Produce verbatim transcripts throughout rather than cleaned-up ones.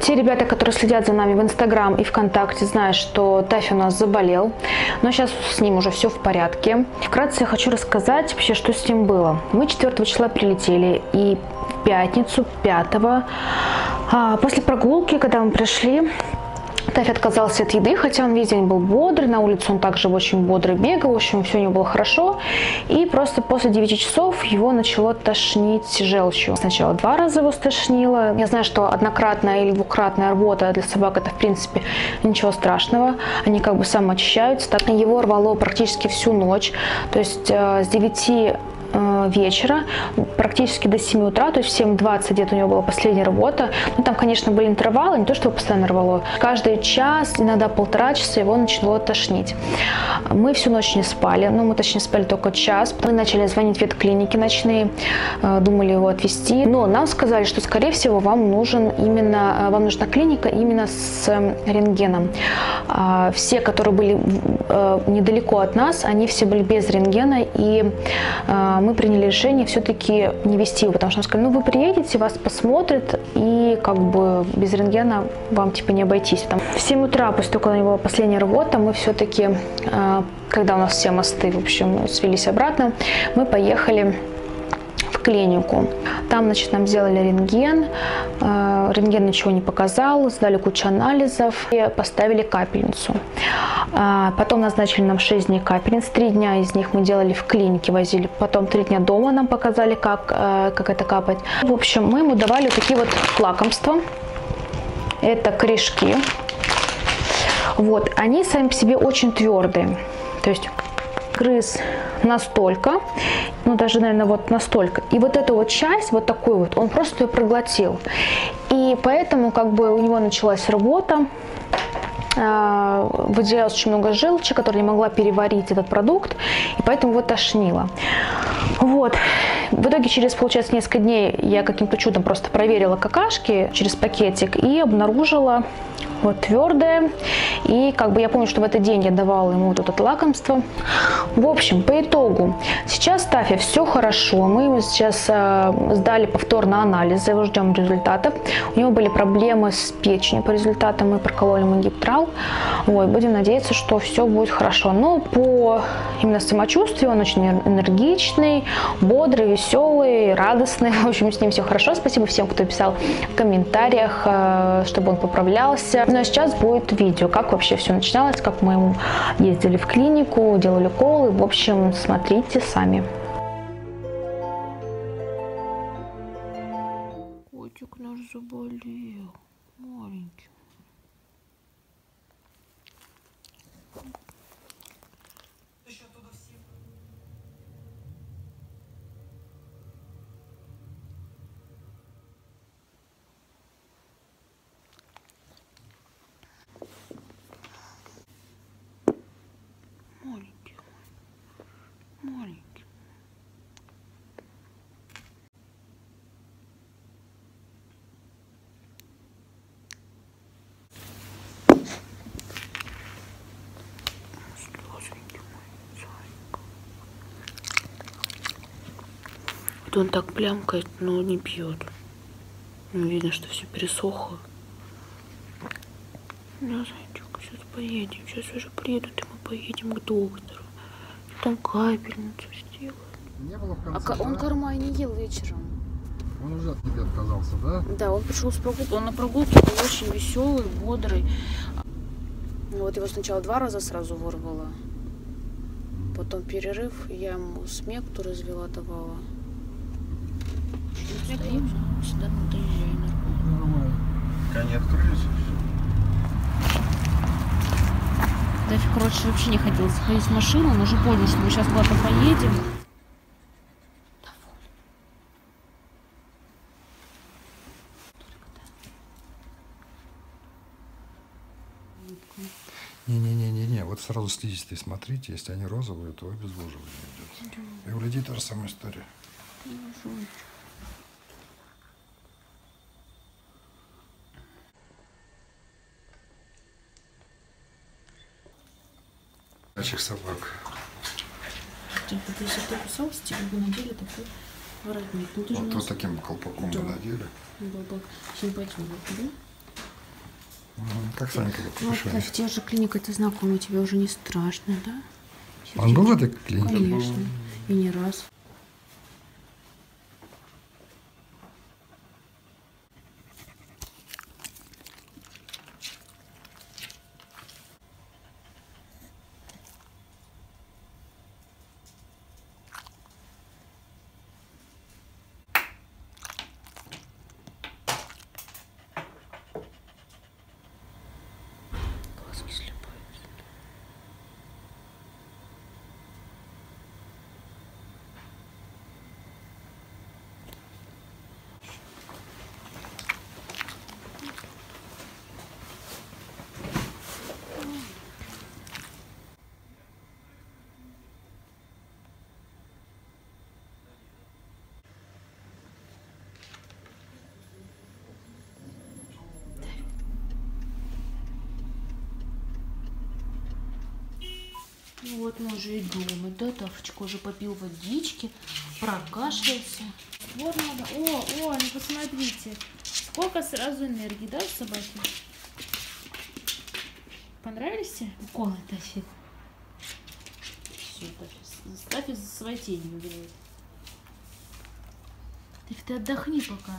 Те ребята, которые следят за нами в Инстаграм и ВКонтакте, знают, что Тафи у нас заболел, но сейчас с ним уже все в порядке. Вкратце я хочу рассказать вообще, что с ним было. Мы четвёртого числа прилетели, и в пятницу, пятого, после прогулки, когда мы пришли, Тафи отказался от еды, хотя он весь день был бодрый, на улице он также очень бодрый бегал, в общем, все у него было хорошо. И просто после девяти часов его начало тошнить желчью. Сначала два раза его стошнило. Я знаю, что однократная или двукратная рвота для собак это, в принципе, ничего страшного. Они как бы самоочищаются. Так, его рвало практически всю ночь, то есть с девяти вечера практически до семи утра, то есть в семь двадцать где-то у него была последняя рвота. Ну, там, конечно, были интервалы, не то, что его постоянно рвало. Каждый час, иногда полтора часа его начало тошнить. Мы всю ночь не спали, ну, мы точнее спали только час. Мы начали звонить в ветклиники ночные, думали его отвезти. Но нам сказали, что, скорее всего, вам нужен именно, вам нужна клиника именно с рентгеном. Все, которые были недалеко от нас, они все были без рентгена, и мы приняли решение все-таки не везти его, потому что нам сказали, ну вы приедете, вас посмотрят, и как бы без рентгена вам типа не обойтись. В семь утра, после того, когда у него последняя рвота, мы все-таки, когда у нас все мосты, в общем, свелись обратно, мы поехали в клинику. Там, значит, нам сделали рентген, рентген ничего не показал, сдали кучу анализов и поставили капельницу. Потом назначили нам шесть дней капельниц, три дня из них мы делали в клинике, возили, потом три дня дома нам показали, как, как это капать. В общем, мы ему давали вот такие вот лакомства, это корешки, вот, они сами по себе очень твердые, то есть грыз настолько, ну даже, наверное, вот настолько. И вот эту вот часть, вот такую вот, он просто ее проглотил. И поэтому как бы у него началась рвота, выделялось очень много желчи, которая не могла переварить этот продукт, и поэтому его тошнило. Вот. В итоге через, получается, несколько дней я каким-то чудом просто проверила какашки через пакетик и обнаружила вот твердое. И как бы я помню, что в этот день я давала ему вот это лакомство. В общем, по итогу, сейчас Тафи все хорошо. Мы ему сейчас э, сдали повторно анализы, ждем результатов. У него были проблемы с печенью по результатам, мы прокололи ему гиптрал. Вот, будем надеяться, что все будет хорошо. Но по именно самочувствию он очень энергичный, бодрый, веселый, радостный. В общем, с ним все хорошо. Спасибо всем, кто писал в комментариях, э, чтобы он поправлялся. Ну а сейчас будет видео, как вообще все начиналось, как мы ему ездили в клинику, делали уколы. В общем, смотрите сами. Котик наш заболел, маленький. Маленький, маленький. Слезоньки мои, зайка. Вот он так плямкает, но не пьет. Видно, что все пересохло. Да, зайчик, сейчас поедем. Сейчас уже приедут, и мы поедем к доктору. Там капельницу сделают. Не было в конце, А да? он корма не ел вечером. Он уже от тебя отказался, да? Да, он пришел с прогулки. Он на прогулке был очень веселый, бодрый. Вот его сначала два раза сразу вырвало. Потом перерыв, я ему смекту развела, давала. Стоим, сюда доезжай нормально. Нормально. Они открылись. Тафи, короче, вообще не хотел заходить в машину, он уже понял, что мы сейчас куда-то поедем. Не-не-не-не-не, вот сразу слизистые смотрите, если они розовые, то обезвоживание идет. И у людей та же самая история. Начих собак. Если ты кусался, тебе бы надели такой воротник. Ну, ты Вот, же вот таким колпаком да. бы надели. Было бы симпатично, да? Как Санька Ну, покушали? в тех же клиниках ты знакомый, тебе уже не страшно, да? Он был в этой клинике? Конечно, и не раз. Глазки слепаются. Ну вот мы уже и дома, да, Тафочка уже попил водички, прокашлялся. Вот надо. О, о, ну посмотрите. Сколько сразу энергии, да, собаки? Понравились тебе уколы, Тафи? Все, Тафи. Тафи за своей тенью убирает. Тафи, ты отдохни пока.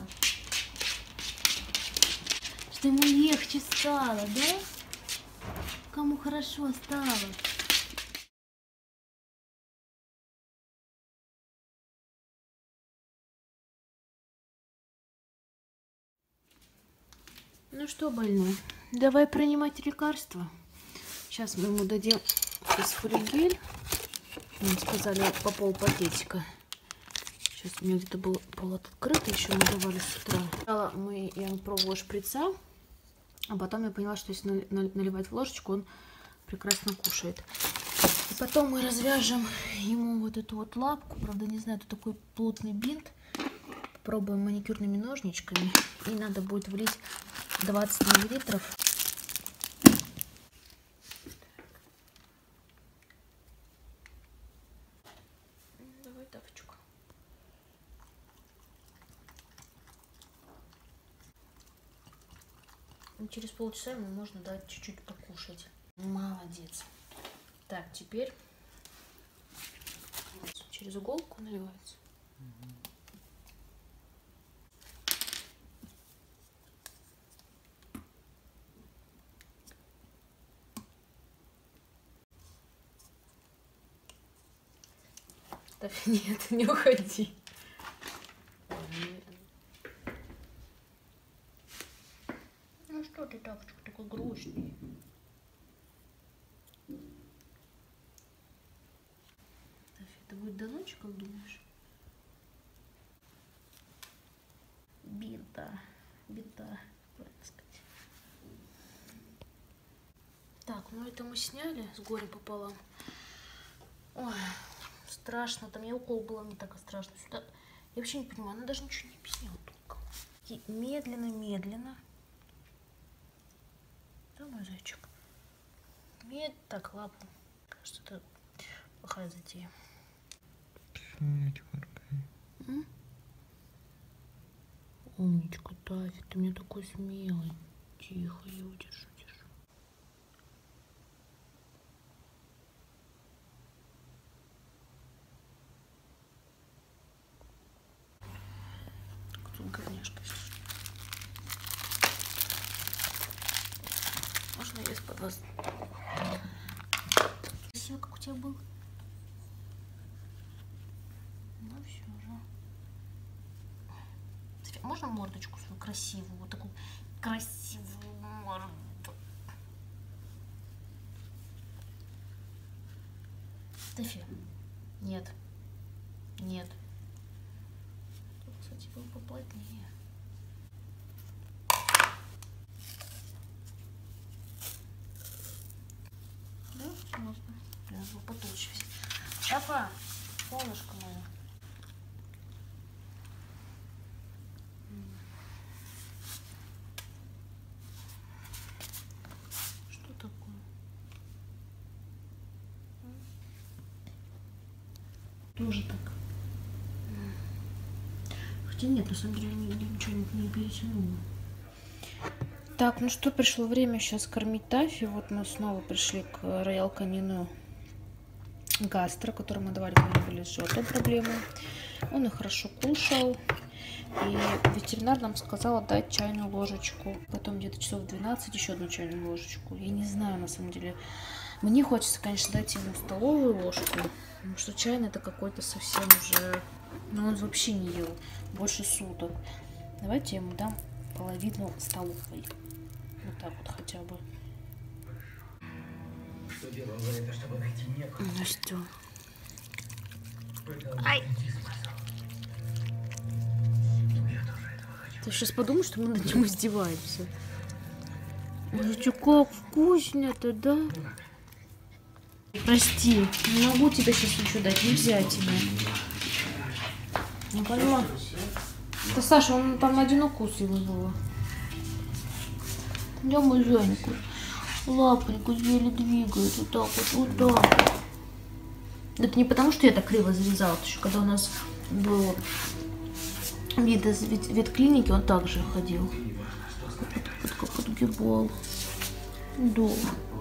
Что ему легче стало, да? Кому хорошо стало. Ну что, больной, давай принимать лекарства. Сейчас мы ему дадим фосфоригель. Нам сказали по пол пакетика. Сейчас у меня где-то был пол открыт, еще мы давали с утра. Сначала мы, я пробовала шприца, а потом я поняла, что если наливать в ложечку, он прекрасно кушает. И потом мы развяжем ему вот эту вот лапку. Правда, не знаю, это такой плотный бинт. Попробуем маникюрными ножничками. И надо будет влить двадцать миллилитров. Давай, Тафочка. Через полчаса ему можно дать чуть-чуть покушать. Молодец. Так, теперь через иголку наливается. Нет, не уходи. Ну что ты, Тафочка, такой грустный? Тафи, это будет до ночи, как думаешь? Бита, бита, правильно сказать. Так, ну это мы сняли с горя пополам. Ой. Страшно, там я укол было не так страшно. Сюда я вообще не понимаю, она даже ничего не объясняла толком. И медленно, медленно. Да, мой зайчик. Мед, так, лапу. Кажется, это плохая затея. М? Умничка, Тафи, ты мне такой смелый. Тихо, я удержу, удержу. Говняшка. Можно я из-под вас? Все, как у тебя был? Ну все же. Можно мордочку свою красивую, вот такую красивую морду? Тафи. Нет. Нет. Кстати, был поплотнее. Да, можно. Я был потолще. Тафа, солнышко мое. Что такое? Тоже так. Хотя нет, на самом деле ничего не перетянула. Так, ну что, пришло время сейчас кормить Тафи. Вот мы снова пришли к Роял Канину Гастро, который мы давали, когда были с животом проблемы. Он их хорошо кушал. И ветеринар нам сказал дать чайную ложечку. Потом где-то часов двенадцать еще одну чайную ложечку. Я не знаю, на самом деле. Мне хочется, конечно, дать ему столовую ложку. Потому что чайный это какой-то совсем уже... Ну, он вообще не ел больше суток. Давайте я ему дам половину столовой. Вот так вот хотя бы. Что делал за это, чтобы найти некуда? Ну что? Ай! Ты сейчас подумаешь, что мы над ним издеваемся. Ой, что, как вкусно-то, да? Прости, не могу тебе сейчас ничего дать, нельзя тебе. Не понимаю. Да, Саша, он там один укус его было. Да, мой Жанька. Лапоньку еле двигает. Вот так вот, вот так. Это не потому, что я так криво завязала. Еще когда у нас был вид из вет- ветклиники, он также ходил. Вот, вот, как отгибал. Да.